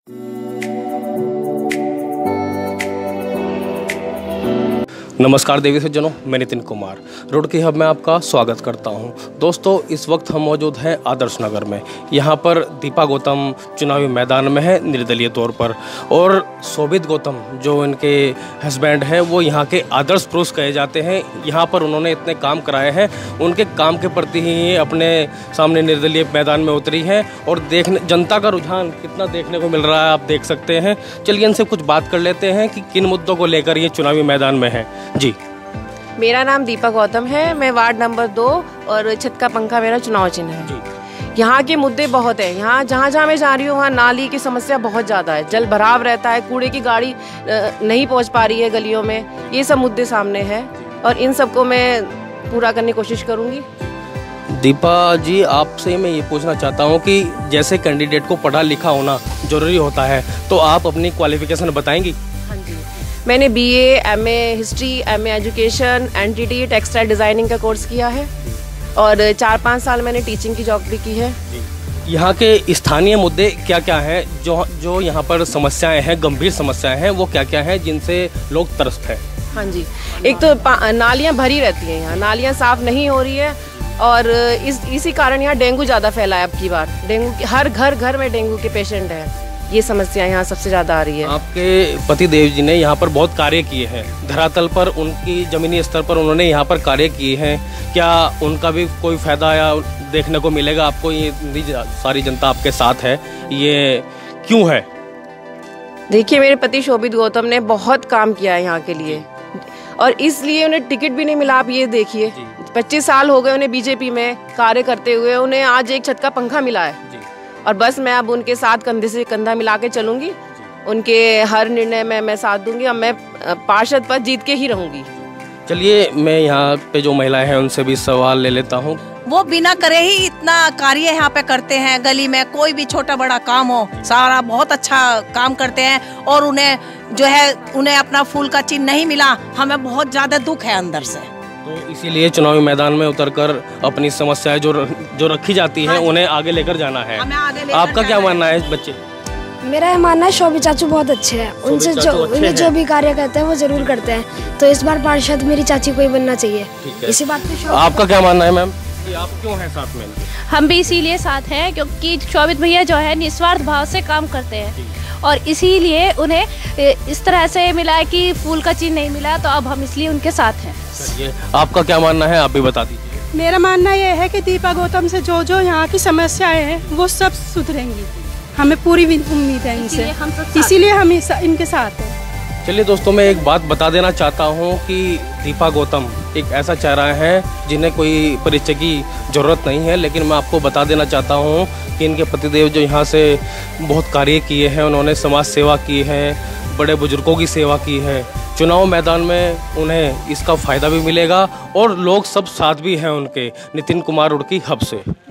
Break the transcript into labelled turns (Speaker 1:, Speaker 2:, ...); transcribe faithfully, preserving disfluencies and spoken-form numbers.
Speaker 1: नमस्कार देवी सज्जनों, मैं नितिन कुमार रोड की हब में आपका स्वागत करता हूं। दोस्तों, इस वक्त हम मौजूद हैं आदर्श नगर में। यहां पर दीपा गौतम चुनावी मैदान में है निर्दलीय तौर पर, और शोभित गौतम जो इनके हस्बैंड हैं वो यहां के आदर्श पुरुष कहे जाते हैं। यहां पर उन्होंने इतने काम कराए हैं, उनके काम के प्रति ही ये अपने सामने निर्दलीय मैदान में उतरी हैं और देखने जनता का रुझान कितना देखने को मिल रहा है आप देख सकते हैं। चलिए इनसे कुछ बात कर लेते हैं कि किन मुद्दों को लेकर ये चुनावी मैदान में है। जी,
Speaker 2: मेरा नाम दीपा गौतम है। मैं वार्ड नंबर दो और छत का पंखा मेरा चुनाव चिन्ह है। यहाँ के मुद्दे बहुत है। यहाँ जहाँ जहाँ मैं जा रही हूँ वहाँ नाली की समस्या बहुत ज़्यादा है, जल भराव रहता है, कूड़े की गाड़ी नहीं पहुँच पा रही है गलियों में। ये सब मुद्दे सामने हैं और इन सबको मैं पूरा करने की कोशिश करूँगी।
Speaker 1: दीपा जी, आपसे मैं ये पूछना चाहता हूँ कि जैसे कैंडिडेट को पढ़ा लिखा होना जरूरी होता है, तो आप अपनी क्वालिफिकेशन बताएंगी?
Speaker 2: मैंने BA, MA history, MA education, NTT textile designing का कोर्स किया है और चार पाँच साल मैंने टीचिंग की जॉब भी की है।
Speaker 1: यहाँ के स्थानीय मुद्दे क्या क्या हैं, जो जो यहाँ पर समस्याएं हैं, गंभीर समस्याएं हैं, वो क्या क्या हैं जिनसे लोग त्रस्त हैं?
Speaker 2: हाँ जी, एक तो नालियाँ भरी रहती हैं, यहाँ नालियाँ साफ नहीं हो रही है और इस इसी कारण यहाँ डेंगू ज़्यादा फैला है। अब की बार डेंगू हर घर घर में डेंगू के पेशेंट हैं। ये समस्या यहाँ सबसे ज़्यादा आ रही है।
Speaker 1: आपके पति देव जी ने यहाँ पर बहुत कार्य किए हैं, धरातल पर उनकी जमीनी स्तर पर उन्होंने यहाँ पर कार्य किए हैं। क्या उनका भी कोई फायदा या देखने को मिलेगा आपको? ये सारी जनता आपके साथ है, ये क्यों है?
Speaker 2: देखिए, मेरे पति शोभित गौतम ने बहुत काम किया है यहाँ के लिए और इसलिए उन्हें टिकट भी नहीं मिला। आप ये देखिए, पच्चीस साल हो गए उन्हें बीजेपी में कार्य करते हुए, उन्हें आज एक छत का पंखा मिला है और बस मैं अब उनके साथ कंधे से कंधा मिला के चलूंगी। उनके हर निर्णय में मैं साथ दूंगी और मैं पार्षद पर जीत के ही रहूंगी।
Speaker 1: चलिए, मैं यहाँ पे जो महिलाएं हैं उनसे भी सवाल ले लेता हूँ।
Speaker 3: वो बिना करे ही इतना कार्य यहाँ पे करते हैं। गली में कोई भी छोटा बड़ा काम हो, सारा बहुत अच्छा काम करते हैं और उन्हें जो है उन्हें अपना फूल का चिन्ह नहीं मिला, हमें बहुत ज्यादा दुख है अंदर से।
Speaker 1: तो इसीलिए चुनावी मैदान में उतरकर अपनी समस्याएं जो जो रखी जाती हैं उन्हें आगे लेकर जाना है। आपका क्या मानना है बच्चे?
Speaker 4: मेरा ये मानना है शोभित चाचू बहुत अच्छे हैं, उनसे जो उन्हें जो भी कार्य करते हैं वो जरूर करते हैं, तो इस बार पार्षद मेरी चाची को ही बनना चाहिए। इसी बात पे
Speaker 1: आपका क्या मानना है मैम? आप क्यों हैं साथ में?
Speaker 5: हम भी इसीलिए साथ हैं क्योंकि शोभित भैया जो है निस्वार्थ भाव से काम करते हैं और इसीलिए उन्हें इस तरह से मिला है कि फूल का चिन्ह नहीं मिला, तो अब हम इसलिए उनके साथ हैं।
Speaker 1: आपका क्या मानना है, आप भी बता दीजिए।
Speaker 6: मेरा मानना यह है कि दीपा गौतम से जो जो यहाँ की समस्याएं हैं वो सब सुधरेंगी। हमें पूरी उम्मीद है इनसे, इसीलिए हम इनके साथ हैं।
Speaker 1: चलिए दोस्तों, मैं एक बात बता देना चाहता हूँ कि दीपा गौतम एक ऐसा चेहरा है जिन्हें कोई परिचय की ज़रूरत नहीं है, लेकिन मैं आपको बता देना चाहता हूँ कि इनके पतिदेव जो यहाँ से बहुत कार्य किए हैं, उन्होंने समाज सेवा की है, बड़े बुजुर्गों की सेवा की है। चुनाव मैदान में उन्हें इसका फ़ायदा भी मिलेगा और लोग सब साथ भी हैं उनके। नितिन कुमार रुड़की हब से।